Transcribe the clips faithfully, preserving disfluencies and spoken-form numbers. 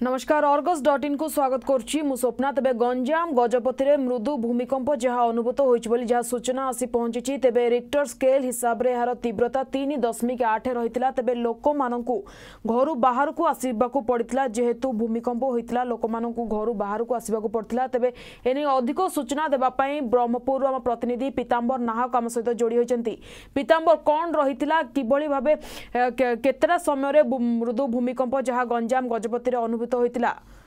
नमस्कार Argus dot in को स्वागत करुच्ची मु स्वप्ना तेबे गंजाम गजपति रे मृदु भूमिकंप जहाँ अनुभूत होइछि जहाँ सूचना आसी पहुंची तेबे रिक्टर स्केल हिसाब रे यार तीव्रता तीन दशमिक आठ रही तेबे लोक मानू घर बाहर को आसवाक पड़ता जेहेतु भूमिकंप होता लोक मानू घर बाहर को आसवाक पड़ता तेबे एने अधिक सूचना देवाई ब्रह्मपुर आम प्रतिनिधि पीताम्बर नाहक आम सहित जोड़ी होती। पीताम्बर कौन रही किभली भाबे केतेटा समय मृदु भूमिकंप जहाँ गंजाम गजपति रे अनुभूत होइतिला।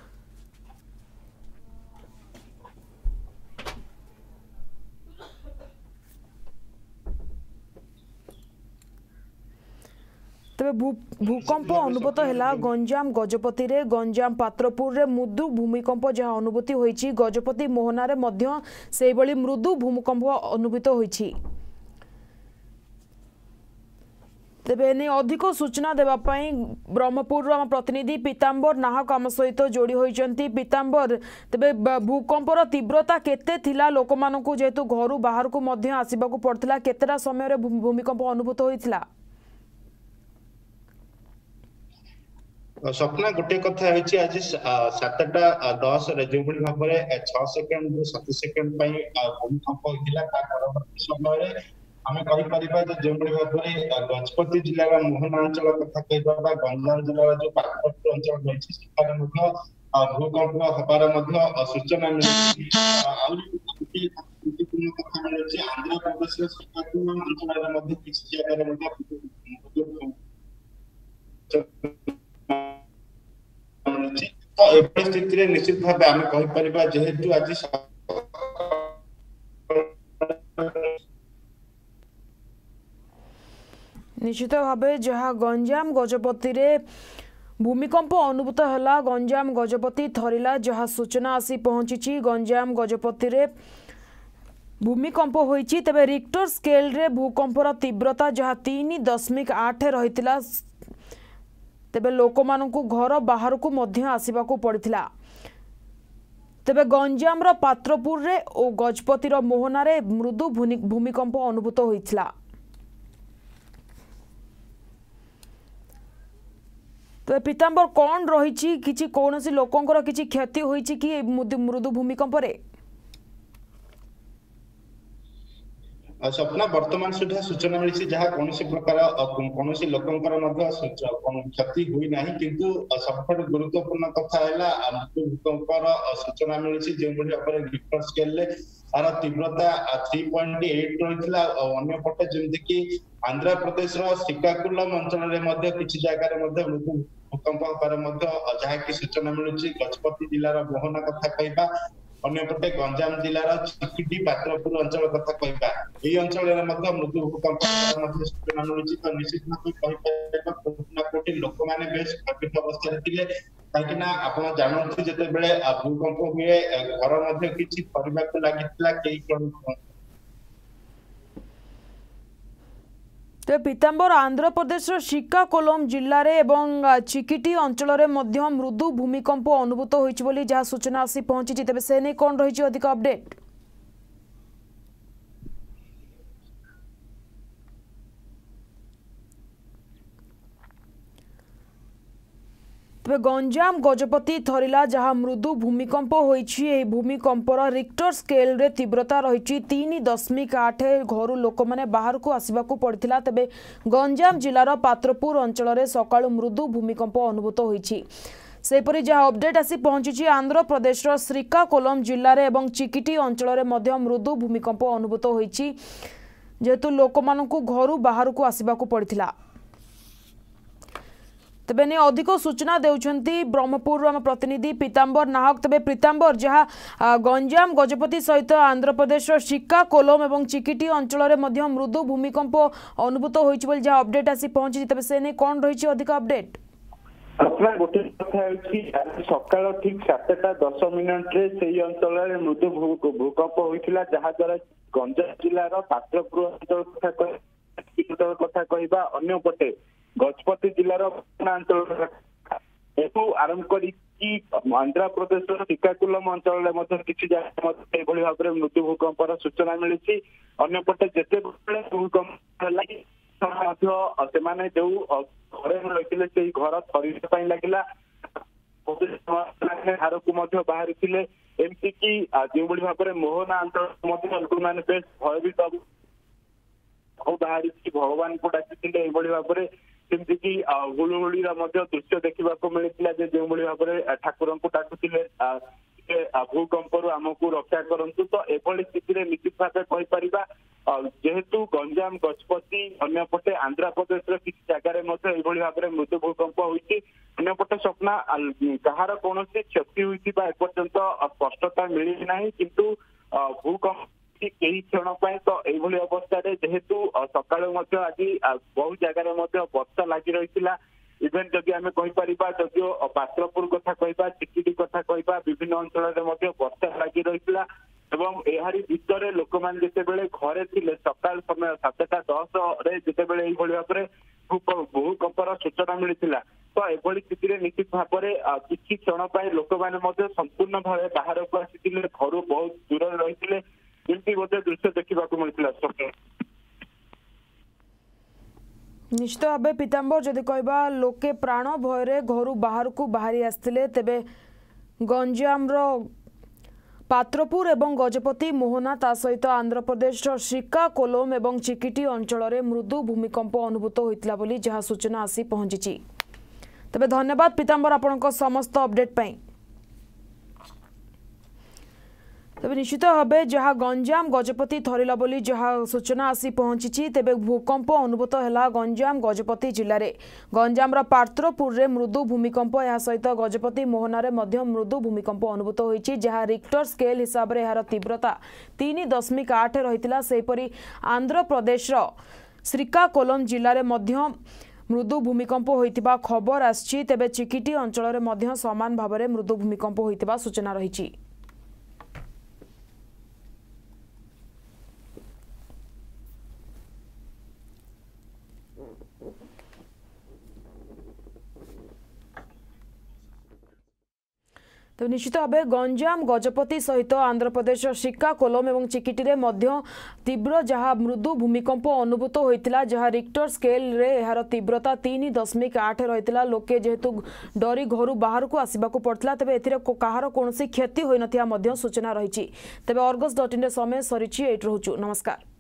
तबे भूकंप अनुभूत है गंजाम गजपति रे गंजाम पात्रपुर रे मृदु भूमिकंप जहाँ अनुभूति होइछि गजपति मोहना रे मध्य सेहि भली मृदु भूकंप अनुभूत होइछि। तेबे ने अधिक सूचना देवाई ब्रह्मपुर आम प्रतिनिधि पीताम्बर नाहक आम सहित जोड़ी होइचंती। पीताम्बर तेबे भूकंपर तीव्रता केते थिला लोक मानकु जेहेतु घर बाहर को मध्य आसीबाकू पड़थिला केतेटा समय रे भूमिकंप अनुभूत होइथिला। स्वप्ना गोटे कथा होइछि आज सातटा दस रे जो भली भाबरे छह सेकंड सात सेकंड पई भूकंप होइथिला ता परवर्ती समय रे आमे कहि परिबा जे जेमबडी भाबरे गजपति जिल्ला मोहना अंचल कथा कहबा गंजाम जिल्ला जो पात्रपुर अंचल रहिछि सेठारे मध्ये भूकंप हबार मध्ये सूचना मिलि आउरी गुरुत्वपूर्ण कथा मिलि आंध्र प्रदेश रे श्रीकाकुलम अंचल रे मध्ये किछि जगह रे मध्ये तो ए परिस्थिति रे निश्चित भाबे आमे कहि परिबा जेहेतु आज निश्चित भावे जहाँ गंजाम गजपति रे भूमिकंप अनुभूत है गंजाम गजपति थरिला जहाँ सूचना आसी पहुंची गंजाम गजपति रे भूमिकंप होइछि तेबे रिक्टर स्केल रे भूकंपर तीव्रता जहाँ तीन दशमिक आठ रही तेबे लोक मानू घर बाहर को मध्य आसवाक पड़ता। तेबे गंजाम रो पात्रपुर रे और गजपति रो मोहना रे मृदु भूमिकंप अनुभूत होइथिला। तो पीताम्बर कौन रही किसी कौन सी लोकंकर किसी क्षति होइछि कि मृदु भूमिकंप रे? स्वप्ना वर्तमान सुधा सूचना मिली जहाँ कौन प्रकार कौन लोकंकर क्षति हुई ना किंतु सबुठ गुरुत्वपूर्ण कथा है मृत्यु भूकंपर सूचना मिली जो भाव रिक्टर स्केल तार तीव्रता तीन पॉइंट आठ रही अंपटे जमीक आंध्र प्रदेश श्रीकाकुलम अंचल किसी जगह मृदु भूकंप हबार जहाँ की सूचना मिलूँ गजपति जिलार मोहना कथा कहबा अन्यपटे गंजाम जिलार चिकिटी पात्रपुर अंचल कथा कहबा एई अंचल रे मध्य मृदु भूकंप मध्य सूचना मिलूँ तो निश्चित भाव कहि कोटि कोटि लोक माने बेस भयभीत अवस्था रे थिले काहेकिना आपण जानथि जते बेले भूकंप हुए घर मध्य किछि परिवार लागितला केई तो पीताम्बर आंध्र प्रदेश श्रीकाकुलम जिले रे एवं चिकिटी अंचल रे मध्य मृदु भूमिकंप अनुभूत होइछि बोली जहाँ सूचना आसी पहुंची तेबे से नै कोन रहिछि अधिक अपडेट? तेबे गंजाम गजपति थरिला जहाँ मृदु भूमिकंप होइछि एही भूमिकंपर रिक्टर स्केल रे तीव्रता रहिछि तीन दशमिक आठ घर लोक माने बाहर को आसवाक पड़ता। तेबे गंजाम जिलार पात्रपुर अंचल रे सकाळु मृदु भूमिकंप अनुभूत होइछि। सेपरि जहाँ अपडेट आसी पहुंची आंध्र प्रदेश श्रीकाकुलम जिले में एवं चिकिटी अंचल रे मध्य मृदु भूमिकंप अनुभूत होइछि जेहेतु लोक मानकु घर बाहर को आसवाक पड़ता। तेबे ने अधिक सूचना देउछंती ब्रह्मपुर आम प्रतिनिधि पीताम्बर नाहक। तेबे पीताम्बर जहाँ गंजाम गजपति सहित आंध्र प्रदेश श्रीकाकुलम एवं चिकिटी अंचल रे मध्य मृदु भूमिकंप अनुभूत होइछि बोली जहाँ अपडेट आसी पहुंची तेबे से ने कोन रहिछि अधिक अपडेट? अपना गोटे कथा है सकाल ठीक सातटा दस मिनिट रे सेही अंचल रे मृदु भूकंप होइथिला जहाँ द्वारा गंजाम जिलार पात्रपुर अंचल कथा कथा कहबा अन्यपटे गजपति जिलार अंचल आरंभ करी आंध्र प्रदेश श्रीकाकुलम अंचल किसी जगह भाव में मृत्यु भूकंपर सूचना मिली अंपटे जिते भूकंप जो घर रही घर थर लगे ହାର को बाहरी एमती कि जो भाव में मोहना अंचल लोक मैंने बेस भयभीत बाहरी भगवान को डाकी भाव में सेमती कि गुलुगुड़ी दृश्य देखा मिलता जो भाव में ठाकुर को डाकुले भूकंपर आमको रक्षा करंतु तो एभली स्थिति निश्चित भाव कहीपर जेहेतु गंजाम गजपति अन्यपटे आंध्र प्रदेश किसी जगार भाव में मृदु भूकंप होती अन्यपटे स्वप्ना कहार कौन क्षति होती एपर्यंत स्पष्टता मिली ना किंतु भूकंप कई क्षण तो यही अवस्था जेहेतु सका आज बहु जगार वर्षा लगी रही इवेन जदि आम कहीपर जदियो पात्रपुर कथा कहवा चिकिटी कथा कहवा विभिन्न अंचल वर्षा लगी रही एवं एहारी भितर लोक मैंने जिते घरे थे सका समय सातटा दस जिते भाव में भूकंपर सूचना मिलता तो एभली स्थिति निश्चित भाव में किसी क्षण लोक मैंने संपूर्ण भाव बाहर को आसी घर बहुत दूर रही एमती दृश्य देखा मिलता। निश्चित भाव पीताम्बर जदि कहबा लोके प्राण भय घर बाहर को बाहरी आसते तेबे गंजाम पात्रपुर एवं गजपति मोहना ता सहित आंध्र प्रदेश श्रीकाकुलम एवं चिकिटी अंचल में मृदु भूमिकंप अनुभूत होता बोली जहाँ सूचना आसी पहुंची। तेबे धन्यवाद पीताम्बर आपनका समस्त अपडेट पाई। तेबे निश्चित भाव जहाँ गंजाम गजपति थरिला बोली जहाँ सूचना आसी पहुंची तेबे भूकंप अनुभूत है गंजाम गजपति जिले में गंजाम पात्रपुर रे मृदु भूमिकंप या सहित गजपति मोहना रे मध्य मृदु भूमिकंप अनुभूत होईछि जहाँ रिक्टर स्केल हिसाब रे यार तीव्रता तीन दशमिक आठ रही सेपरी आंध्र प्रदेश श्रीकाकुलम जिले में मध्य मृदु भूमिकंप होइतिबा खबर आछि तेबे चिकिटी अंचल में मध्य समान भाव में मृदु भूमिकंप होइतिबा सूचना रही। तो निश्चित भाव गंजाम गजपति सहित आंध्र प्रदेश श्रीकाकुलम एवं चिकिटी रे मध्य तीव्र जहाँ मृदु भूमिकंप अनुभूत होता जहाँ रिक्टर स्केल रे यार तीव्रता तीन दशमिक आठ रही लोके जेहेतु डरी घर बाहर को आसवाक पड़ता तेज ए कहार कौन क्षति होता सूचना रही। तेज अर्गस डट इन समय सरी रोचु नमस्कार।